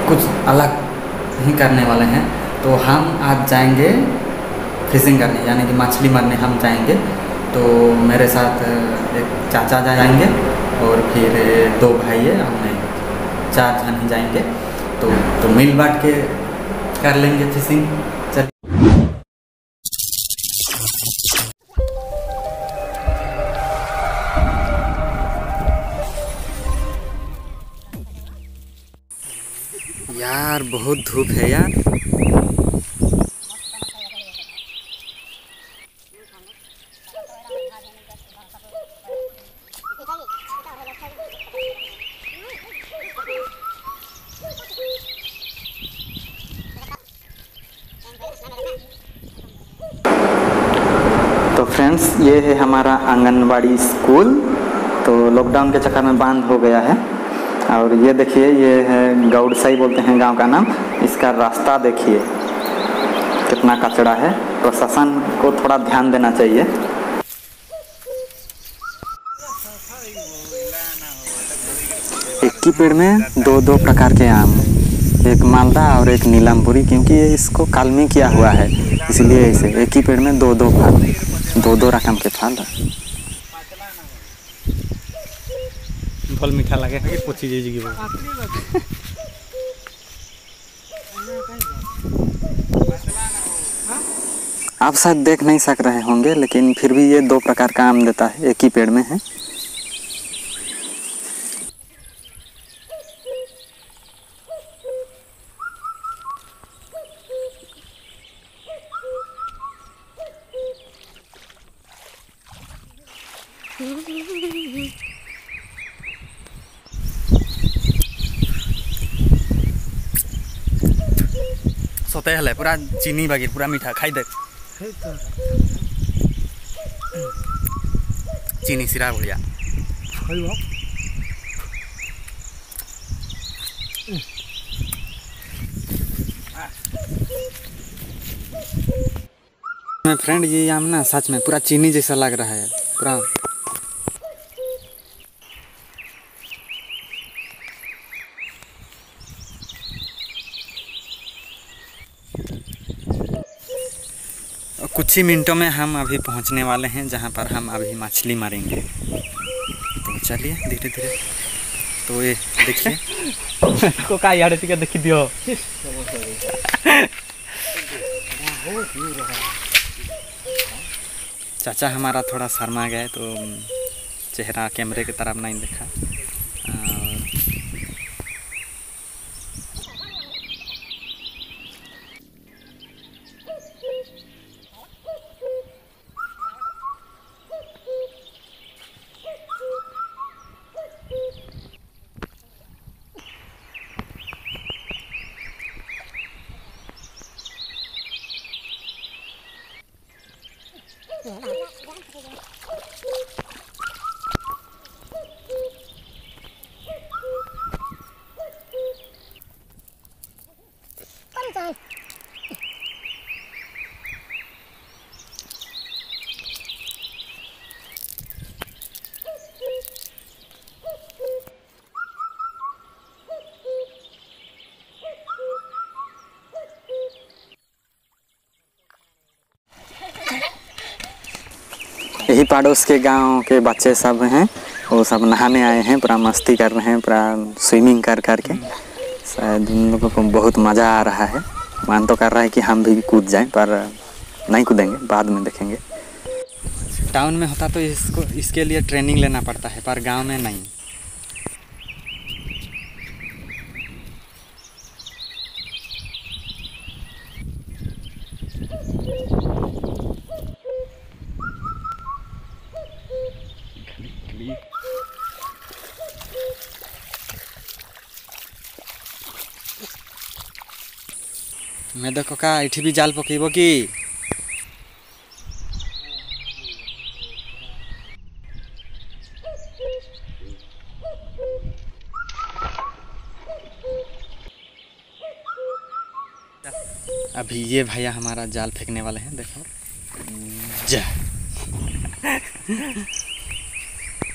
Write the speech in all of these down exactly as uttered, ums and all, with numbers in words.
कुछ अलग ही करने वाले हैं। तो हम आज जाएंगे फिशिंग करने, यानी कि मछली मारने हम जाएंगे। तो मेरे साथ एक चाचा जाएंगे और फिर दो भाई है, हमने चार जन ही जाएंगे। तो तो मिल बांट के कर लेंगे फिशिंग। चल यार, बहुत धूप है यार। तो फ्रेंड्स, ये है हमारा आंगनबाड़ी स्कूल। तो लॉकडाउन के चक्कर में बंद हो गया है। और ये देखिए, ये है गौड़साई बोलते हैं गांव का नाम। इसका रास्ता देखिए कितना कचरा है। प्रशासन को थोड़ा ध्यान देना चाहिए। एक ही पेड़ में दो दो प्रकार के आम, एक मालदा और एक नीलमपुरी, क्योंकि ये इसको कलमी किया हुआ है, इसलिए इसे एक ही पेड़ में दो दो फल, दो दो रकम के फल। फल मीठा लगे कि पोची जी की आप शायद देख नहीं सक रहे होंगे, लेकिन फिर भी ये दो प्रकार का आम देता है, एक ही पेड़ में है। सतह है पूरा चीनी बागी, पूरा मीठा खाई दे। चीनी सिरा बढ़िया। फ्रेंड, ये आम ना सच में पूरा चीनी जैसा लग रहा है पूरा। कुछ ही मिनटों में हम अभी पहुंचने वाले हैं जहां पर हम अभी मछली मारेंगे। तो चलिए धीरे धीरे। तो ये देखिए को का यार टिके देखि दियो। चाचा हमारा थोड़ा शर्मा गए, तो चेहरा कैमरे की तरफ नहीं देखा। यही पड़ोस के गांव के बच्चे सब हैं, वो सब नहाने आए हैं, पूरा मस्ती कर रहे हैं, पूरा स्विमिंग कर कर के। शायद उन लोगों को बहुत मज़ा आ रहा है। मन तो कर रहा है कि हम भी कूद जाएं, पर नहीं कूदेंगे, बाद में देखेंगे। टाउन में होता तो इसको इसके लिए ट्रेनिंग लेना पड़ता है, पर गांव में नहीं। मैं देखो का एठी भी जाल पकेबो कि अभी ये भैया हमारा जाल फेंकने वाले हैं, देखो जा।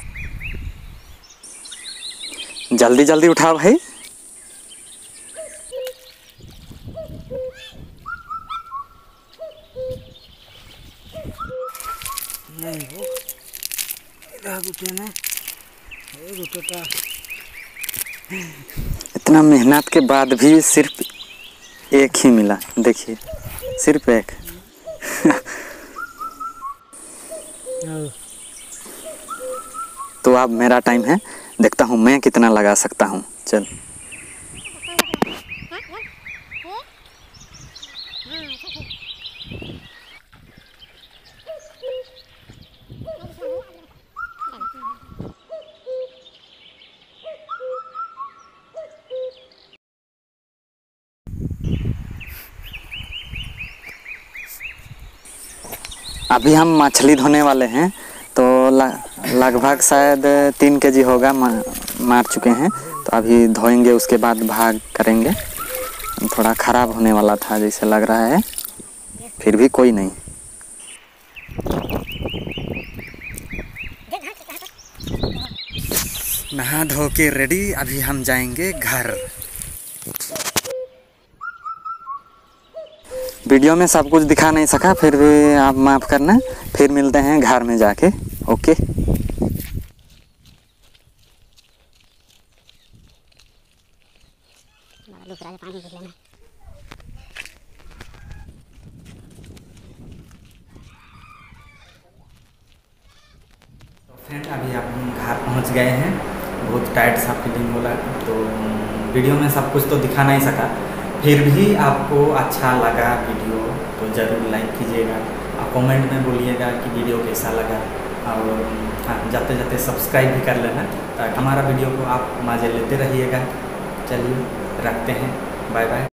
जल्दी जल्दी उठाओ भाई। इतना मेहनत के बाद भी सिर्फ एक ही मिला, देखिए सिर्फ एक। तो अब मेरा टाइम है, देखता हूँ मैं कितना लगा सकता हूँ। चल अभी हम मछली धोने वाले हैं, तो लगभग शायद तीन केजी होगा, मार चुके हैं। तो अभी धोएंगे, उसके बाद भाग करेंगे। थोड़ा ख़राब होने वाला था जैसे लग रहा है, फिर भी कोई नहीं। नहा धो के रेडी, अभी हम जाएंगे घर। वीडियो में सब कुछ दिखा नहीं सका, फिर भी आप माफ़ करना। फिर मिलते हैं घर में जाके। ओके। फ्रेंड अभी हम घर पहुंच गए हैं। बहुत टाइट सा फीलिंग हो रहा, तो वीडियो में सब कुछ तो दिखा नहीं सका। फिर भी आपको अच्छा लगा वीडियो तो ज़रूर लाइक कीजिएगा और कमेंट में बोलिएगा कि वीडियो कैसा लगा। और हाँ, जाते जाते सब्सक्राइब भी कर लेना, ताकि हमारा वीडियो को आप मज़े लेते रहिएगा। चलिए रखते हैं, बाय बाय।